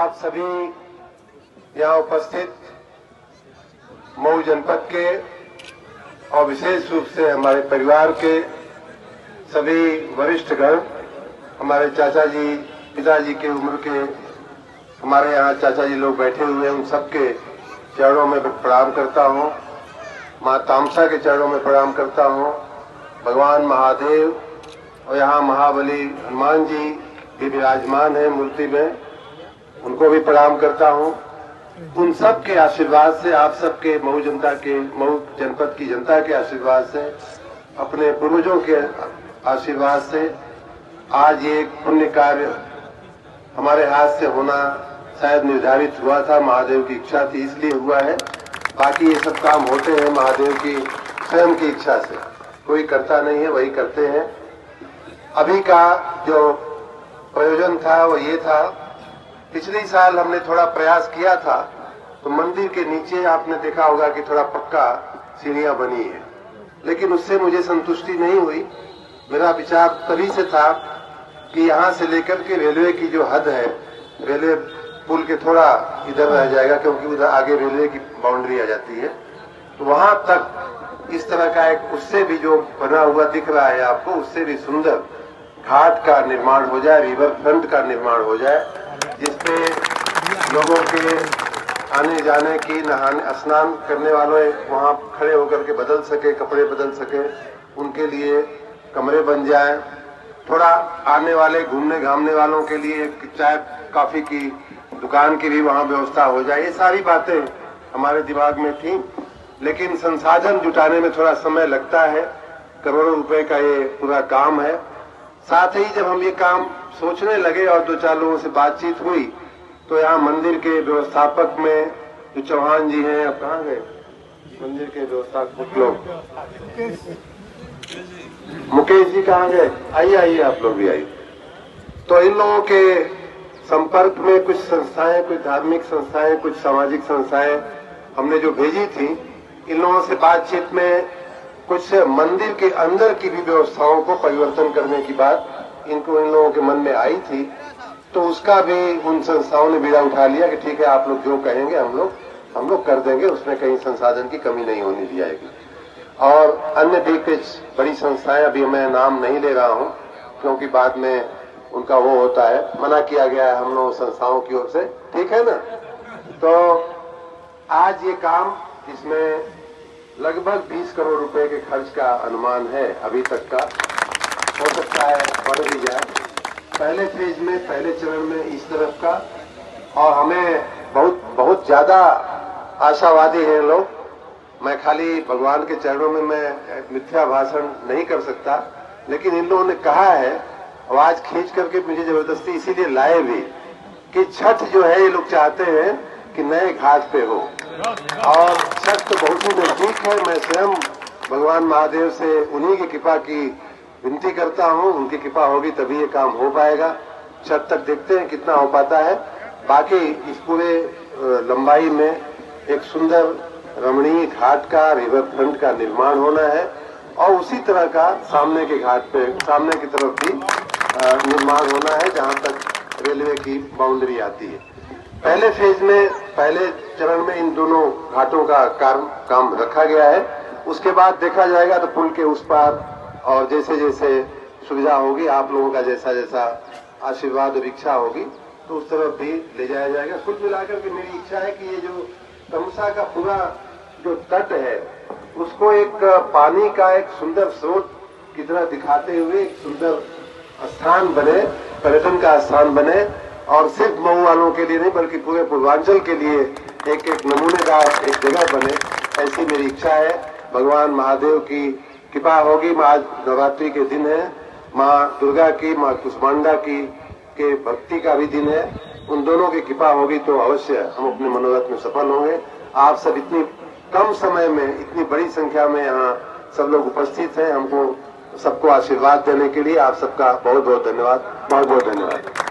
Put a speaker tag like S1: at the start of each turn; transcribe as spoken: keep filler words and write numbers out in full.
S1: आप सभी यहाँ उपस्थित मऊ जनपद के और विशेष रूप से हमारे परिवार के सभी वरिष्ठगण, हमारे चाचा जी, पिताजी के उम्र के हमारे यहाँ चाचा जी लोग बैठे हुए हैं, उन सबके चरणों में प्रणाम करता हूँ। माँ तामसा के चरणों में प्रणाम करता हूँ। भगवान महादेव और यहाँ महाबली हनुमान जी भी विराजमान है मूर्ति में, उनको भी प्रणाम करता हूँ। उन सब के आशीर्वाद से, आप सबके मऊ जनता के, मऊ जनपद की जनता के आशीर्वाद से, अपने पूर्वजों के आशीर्वाद से आज ये पुण्य कार्य हमारे हाथ से होना शायद निर्धारित हुआ था। महादेव की इच्छा थी इसलिए हुआ है। बाकी ये सब काम होते हैं महादेव की स्वयं की इच्छा से, कोई करता नहीं है, वही करते हैं। अभी का जो प्रयोजन था वो ये था, पिछले साल हमने थोड़ा प्रयास किया था तो मंदिर के नीचे आपने देखा होगा कि थोड़ा पक्का सीढ़ियां बनी है, लेकिन उससे मुझे संतुष्टि नहीं हुई। मेरा विचार तभी से था कि यहाँ से लेकर के रेलवे की जो हद है, रेलवे पुल के थोड़ा इधर रह जाएगा क्योंकि उधर आगे रेलवे की बाउंड्री आ जाती है, तो वहां तक इस तरह का एक, उससे भी जो बना हुआ दिख रहा है आपको, उससे भी सुंदर घाट का निर्माण हो जाए, रिवर फ्रंट का निर्माण हो जाए, जिसपे लोगों के आने जाने की, नहाने स्नान करने वालों वहां खड़े होकर के बदल सके, कपड़े बदल सके, उनके लिए कमरे बन जाए। थोड़ा आने वाले घूमने घामने वालों के लिए चाय कॉफी की दुकान की भी वहां व्यवस्था हो जाए। ये सारी बातें हमारे दिमाग में थी, लेकिन संसाधन जुटाने में थोड़ा समय लगता है। करोड़ों रुपए का ये पूरा काम है। साथ ही जब हम ये काम सोचने लगे और दो चार लोगों से बातचीत हुई तो यहाँ मंदिर के व्यवस्थापक में जो चौहान जी हैं, अब कहाँ गए मंदिर के व्यवस्थापक लोग, मुकेश जी कहाँ गए? आइए आइए, आप लोग भी आइए। तो इन लोगों के संपर्क में कुछ संस्थाएं, कुछ धार्मिक संस्थाएं, कुछ सामाजिक संस्थाएं हमने जो भेजी थी, इन लोगों से बातचीत में कुछ मंदिर के अंदर की भी व्यवस्थाओं को परिवर्तन करने की बात इनको इन लोगों के मन में आई थी। तो उसका भी उन संस्थाओं ने बीड़ा उठा लिया कि ठीक है, आप लोग जो कहेंगे हम लोग हम लोग कर देंगे, उसमें कहीं संसाधन की कमी नहीं होनी दी जाएगी। और अन्य भी कुछ बड़ी संस्थाएं, अभी मैं नाम नहीं ले रहा हूं क्योंकि बाद में उनका वो होता है, मना किया गया है हम लोग संस्थाओं की ओर से, ठीक है ना। तो आज ये काम, इसमें लगभग बीस करोड़ रुपए के खर्च का अनुमान है अभी तक का, हो सकता है बढ़ भी जाए। पहले फेज में, पहले चरण में इस तरफ का, और हमें बहुत बहुत ज्यादा आशावादी हैं लोग। मैं खाली भगवान के चरणों में मैं मिथ्या भाषण नहीं कर सकता, लेकिन इन लोगों ने कहा है, आवाज खींच करके मुझे जबरदस्ती इसीलिए लाए भी, कि छठ जो है ये लोग चाहते हैं कि नए घाट पे हो, और छठ तो बहुत ही नजदीक है। मैं स्वयं भगवान महादेव से उन्हीं की कृपा की विनती करता हूँ, उनकी कृपा होगी तभी ये काम हो पाएगा। छठ तक देखते हैं कितना हो पाता है। बाकी इस पूरे लंबाई में एक सुंदर रमणीय घाट का, रिवर फ्रंट का निर्माण होना है, और उसी तरह का सामने के घाट पे, सामने की तरफ भी निर्माण होना है जहां तक रेलवे की बाउंड्री आती है। पहले फेज में, पहले चरण में इन दोनों घाटों का काम काम रखा गया है। उसके बाद देखा जाएगा तो पुल के उस पार, और जैसे जैसे सुविधा होगी, आप लोगों का जैसा जैसा आशीर्वाद और इच्छा होगी, तो उस तरफ भी ले जाया जाएगा। कुल मिलाकर के मेरी इच्छा है कि ये जो तमसा का पूरा जो तट है, उसको एक पानी का एक सुंदर स्रोत की तरह दिखाते हुए एक सुंदर स्थान बने, पर्यटन का स्थान बने, और सिर्फ मऊ वालों के लिए नहीं बल्कि पूरे पूर्वांचल के लिए एक एक नमूनेदार एक जगह बने, ऐसी मेरी इच्छा है। भगवान महादेव की कृपा होगी। आज नवरात्रि के दिन है, माँ दुर्गा की, माँ कुष्मांडा की के भक्ति का भी दिन है। उन दोनों की कृपा होगी तो अवश्य हम अपने मनोरथ में सफल होंगे। आप सब इतनी कम समय में, इतनी बड़ी संख्या में यहाँ सब लोग उपस्थित हैं, हमको सबको आशीर्वाद देने के लिए आप सबका बहुत बहुत धन्यवाद, बहुत बहुत धन्यवाद।